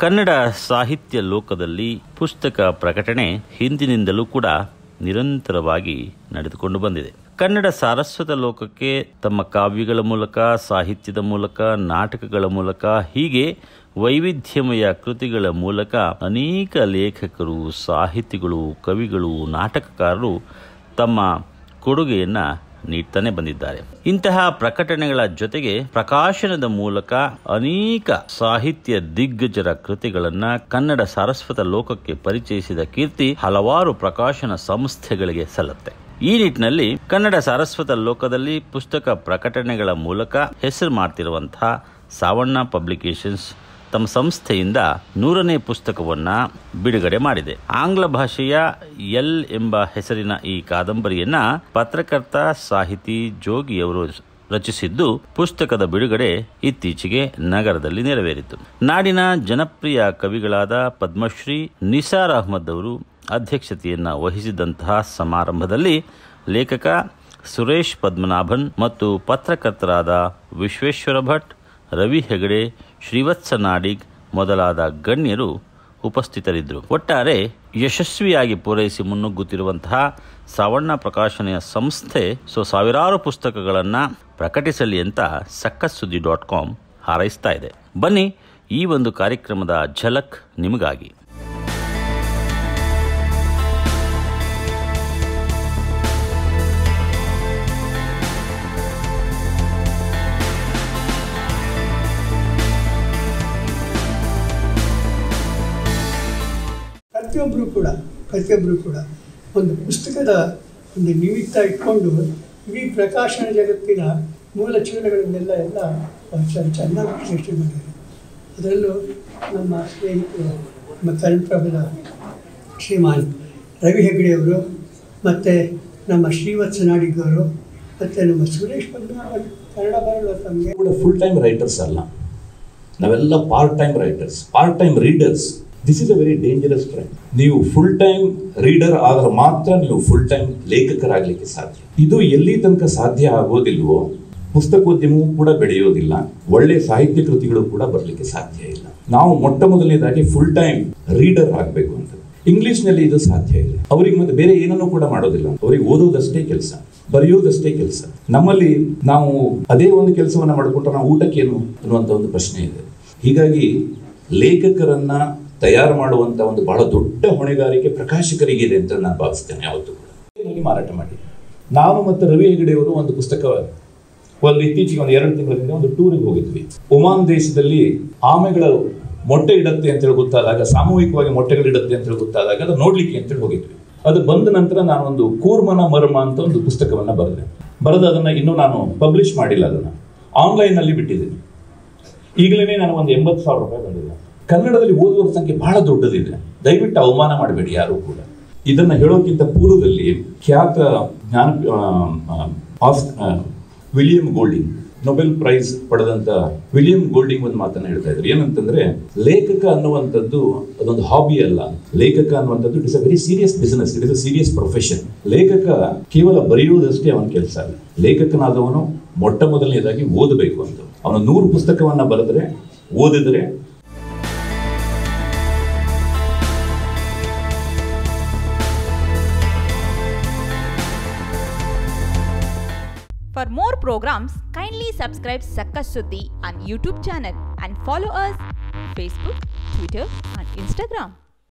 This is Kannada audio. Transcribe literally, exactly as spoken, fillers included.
ಕನ್ನಡ ಸಾಹಿತ್ಯ ಲೋಕದಲ್ಲಿ ಪುಸ್ತಕ ಪ್ರಕಟಣೆ ಹಿಂದಿನಿಂದಲೂ ಕೂಡ ನಿರಂತರವಾಗಿ ನಡೆದುಕೊಂಡು ಬಂದಿದೆ. ಕನ್ನಡ ಸಾರಸ್ವತ ಲೋಕಕ್ಕೆ ತಮ್ಮ ಕಾವ್ಯಗಳ ಮೂಲಕ, ಸಾಹಿತ್ಯದ ಮೂಲಕ, ನಾಟಕಗಳ ಮೂಲಕ, ಹೀಗೆ ವೈವಿಧ್ಯಮಯ ಕೃತಿಗಳ ಮೂಲಕ ಅನೇಕ ಲೇಖಕರು, ಸಾಹಿತಿಗಳು, ಕವಿಗಳು, ನಾಟಕಕಾರರು ತಮ್ಮ ಕೊಡುಗೆಯನ್ನು ನೀಡ್ತಾನೆ ಬಂದಿದ್ದಾರೆ. ಇಂತಹ ಪ್ರಕಟಣೆಗಳ ಜೊತೆಗೆ ಪ್ರಕಾಶನದ ಮೂಲಕ ಅನೇಕ ಸಾಹಿತ್ಯ ದಿಗ್ಗಜರ ಕೃತಿಗಳನ್ನು ಕನ್ನಡ ಸಾರಸ್ವತ ಲೋಕಕ್ಕೆ ಪರಿಚಯಿಸಿದ ಕೀರ್ತಿ ಹಲವಾರು ಪ್ರಕಾಶನ ಸಂಸ್ಥೆಗಳಿಗೆ ಸಲ್ಲುತ್ತೆ. ಈ ನಿಟ್ಟಿನಲ್ಲಿ ಕನ್ನಡ ಸಾರಸ್ವತ ಲೋಕದಲ್ಲಿ ಪುಸ್ತಕ ಪ್ರಕಟಣೆಗಳ ಮೂಲಕ ಹೆಸರು ಮಾಡ್ತಿರುವಂತಹ ಸಾವಣ್ಣ ಪಬ್ಲಿಕೇಶನ್ಸ್ ತಮ್ಮ ಸಂಸ್ಥೆಯಿಂದ ನೂರನೇ ಪುಸ್ತಕವನ್ನ ಬಿಡುಗಡೆ ಮಾಡಿದೆ. ಆಂಗ್ಲ ಭಾಷೆಯ ಎಲ್ ಎಂಬ ಹೆಸರಿನ ಈ ಕಾದಂಬರಿಯನ್ನ ಪತ್ರಕರ್ತ ಸಾಹಿತಿ ಜೋಗಿಯವರು ರಚಿಸಿದ್ದು, ಪುಸ್ತಕದ ಬಿಡುಗಡೆ ಇತ್ತೀಚೆಗೆ ನಗರದಲ್ಲಿ ನೆರವೇರಿತು. ನಾಡಿನ ಜನಪ್ರಿಯ ಕವಿಗಳಾದ ಪದ್ಮಶ್ರೀ ನಿಸಾರ್ ಅಹಮದ್ ಅವರು ಅಧ್ಯಕ್ಷತೆಯನ್ನು ವಹಿಸಿದಂತಹ ಸಮಾರಂಭದಲ್ಲಿ ಲೇಖಕ ಸುರೇಶ್ ಪದ್ಮನಾಭನ್ ಮತ್ತು ಪತ್ರಕರ್ತರಾದ ವಿಶ್ವೇಶ್ವರ ಭಟ್, ರವಿ ಹೆಗಡೆ, ಶ್ರೀವತ್ಸ ನಾಡಿಗ್ ಮೊದಲಾದ ಗಣ್ಯರು ಉಪಸ್ಥಿತರಿದ್ದರು. ಒಟ್ಟಾರೆ ಯಶಸ್ವಿಯಾಗಿ ಪೂರೈಸಿ ಮುನ್ನುಗ್ಗುತ್ತಿರುವಂತಹ ಸಾವಣ್ಣ ಪ್ರಕಾಶನೆಯ ಸಂಸ್ಥೆ ಸೊ ಸಾವಿರಾರು ಪುಸ್ತಕಗಳನ್ನು ಪ್ರಕಟಿಸಲಿ ಅಂತ ಸಕ್ಕಸ್ ಸುದ್ದಿ ಡಾಟ್ ಕಾಮ್ ಹಾರೈಸ್ತಾ ಇದೆ. ಬನ್ನಿ ಈ ಒಂದು ಕಾರ್ಯಕ್ರಮದ ಝಲಕ್ ನಿಮಗಾಗಿ. ಪ್ರತಿಯೊಬ್ಬರು ಕೂಡ ಪ್ರತಿಯೊಬ್ಬರು ಕೂಡ ಒಂದು ಪುಸ್ತಕದ ಒಂದು ನಿಮಿತ್ತ ಇಟ್ಕೊಂಡು ಇಡೀ ಪ್ರಕಾಶನ ಜಗತ್ತಿನ ಮೂಲ ಚಿಹ್ನೆಗಳನ್ನೆಲ್ಲ ಎಲ್ಲ ಚೆನ್ನಾಗಿ ವಿಶ್ಲೇಷಣೆ ಮಾಡಿದ್ದಾರೆ. ಅದರಲ್ಲೂ ನಮ್ಮ ಸ್ನೇಹಿತರು ನಮ್ಮ ಕನ್ನಡಪ್ರಭದ ಶ್ರೀಮಾನ್ ರವಿ ಹೆಗ್ಡೆಯವರು ಮತ್ತು ನಮ್ಮ ಶ್ರೀವತ್ಸ ನಾಡಿಗ್ ಅವರು ಮತ್ತು ನಮ್ಮ ಸುರೇಶ್ ಪದ್ಮನಾಭನ್ ಕನ್ನಡ ಬರಲು ನಮಗೆ ಕೂಡ ಫುಲ್ ಟೈಮ್ ರೈಟರ್ಸ್ ಅಲ್ಲ, ನಾವೆಲ್ಲ part time writers, part time readers. This is a very dangerous trend. ನೀವು ಫುಲ್ ಟೈಮ್ ರೀಡರ್ ಆದ್ರೆ ಮಾತ್ರ ನೀವು ಫುಲ್ ಟೈಮ್ ಲೇಖಕರಾಗಲಿಕ್ಕೆ ಸಾಧ್ಯ. ಇದು ಎಲ್ಲಿ ತನಕ ಸಾಧ್ಯ ಆಗೋದಿಲ್ವೋ ಪುಸ್ತಕೋದ್ಯಮವೂ ಕೂಡ ಬೆಳೆಯೋದಿಲ್ಲ, ಒಳ್ಳೆ ಸಾಹಿತ್ಯ ಕೃತಿಗಳು ಕೂಡ ಬರಲಿಕ್ಕೆ ಸಾಧ್ಯ ಇಲ್ಲ. ನಾವು ಮೊಟ್ಟ ಮೊದಲನೇದಾಗಿ ಫುಲ್ ಟೈಮ್ ರೀಡರ್ ಆಗಬೇಕು ಅಂತ. ಇಂಗ್ಲಿಷ್ ನಲ್ಲಿ ಇದು ಸಾಧ್ಯ ಇಲ್ಲ. ಅವರಿಗೆ ಮತ್ತೆ ಬೇರೆ ಏನನ್ನೂ ಕೂಡ ಮಾಡೋದಿಲ್ಲ, ಅವರಿಗೆ ಓದೋದಷ್ಟೇ ಕೆಲಸ, ಬರೆಯೋದಷ್ಟೇ ಕೆಲಸ. ನಮ್ಮಲ್ಲಿ ನಾವು ಅದೇ ಒಂದು ಕೆಲಸವನ್ನ ಮಾಡಿಕೊಂಡ್ರೆ ನಾವು ಊಟಕ್ಕೇನು ಅನ್ನುವಂತ ಒಂದು ಪ್ರಶ್ನೆ ಇದೆ. ಹೀಗಾಗಿ ಲೇಖಕರನ್ನ ತಯಾರು ಮಾಡುವಂತ ಒಂದು ಬಹಳ ದೊಡ್ಡ ಹೊಣೆಗಾರಿಕೆ ಪ್ರಕಾಶಕರಿಗಿದೆ ಅಂತ ನಾನು ಭಾವಿಸ್ತೇನೆ. ಯಾವತ್ತೂ ಕೂಡ ಮಾರಾಟ ಮಾಡಿ ನಾನು ಮತ್ತು ರವಿ ಹೆಗಡೆಯವರು ಒಂದು ಪುಸ್ತಕ ಒಂದು ಇತ್ತೀಚೆಗೆ ಒಂದು ಎರಡು ತಿಂಗಳ ಹಿಂದೆ ಒಂದು ಟೂರಿಗೆ ಹೋಗಿದ್ವಿ. ಒಮಾನ್ ದೇಶದಲ್ಲಿ ಆಮೆಗಳ ಮೊಟ್ಟೆ ಇಡತ್ತೆ ಅಂತ ಹೇಳಿ ಗೊತ್ತಾದಾಗ, ಸಾಮೂಹಿಕವಾಗಿ ಮೊಟ್ಟೆಗಳಿಡತ್ತೆ ಅಂತ ಹೇಳಿ ಗೊತ್ತಾದಾಗ ಅದು ನೋಡ್ಲಿಕ್ಕೆ ಅಂತೇಳಿ ಹೋಗಿದ್ವಿ. ಅದು ಬಂದ ನಂತರ ನಾನು ಒಂದು ಕೂರ್ಮನ ಮರ್ಮ ಅಂತ ಒಂದು ಪುಸ್ತಕವನ್ನ ಬರೆದೆ. ಬರೆದು ಅದನ್ನ ಇನ್ನೂ ನಾನು ಪಬ್ಲಿಷ್ ಮಾಡಿಲ್ಲ, ಅದನ್ನ ಆನ್ಲೈನ್ ನಲ್ಲಿ ಬಿಟ್ಟಿದ್ದೀನಿ. ಈಗಲೇ ನಾನು ಒಂದು ಎಂಬತ್ತು ಸಾವಿರ ರೂಪಾಯಿ ಬಂದಿಲ್ಲ. ಕನ್ನಡದಲ್ಲಿ ಓದುವರ ಸಂಖ್ಯೆ ಬಹಳ ದೊಡ್ಡದಿದೆ, ದಯವಿಟ್ಟು ಅವಮಾನ ಮಾಡಬೇಡಿ ಯಾರು ಕೂಡ. ಇದನ್ನ ಹೇಳೋಕ್ಕಿಂತ ಪೂರ್ವದಲ್ಲಿ ಖ್ಯಾತ ಜ್ಞಾನ ವಿಲಿಯಂ ಗೋಲ್ಡಿಂಗ್, ನೊಬೆಲ್ ಪ್ರೈಸ್ ಪಡೆದಂತ ವಿಲಿಯಂ ಗೋಲ್ಡಿಂಗ್ ಒಂದು ಮಾತನ್ನ ಹೇಳ್ತಾ ಇದ್ರು. ಏನಂತಂದ್ರೆ, ಲೇಖಕ ಅನ್ನುವಂಥದ್ದು ಅದೊಂದು ಹಾಬಿ ಅಲ್ಲ, ಲೇಖಕ ಅನ್ನುವಂಥದ್ದು it is a very serious business, it is a serious profession. ಲೇಖಕ ಕೇವಲ ಬರೆಯುವುದಷ್ಟೇ ಅವನ ಕೆಲಸ ಅಲ್ಲ, ಲೇಖಕನಾದವನು ಮೊಟ್ಟ ಮೊದಲನೇದಾಗಿ ಓದಬೇಕು ಅಂತ. ಅವನು ನೂರು ಪುಸ್ತಕವನ್ನ ಬರೆದ್ರೆ, ಓದಿದ್ರೆ For more programs, kindly subscribe Sakkas Suddhi on YouTube channel and follow us Facebook, Twitter and Instagram.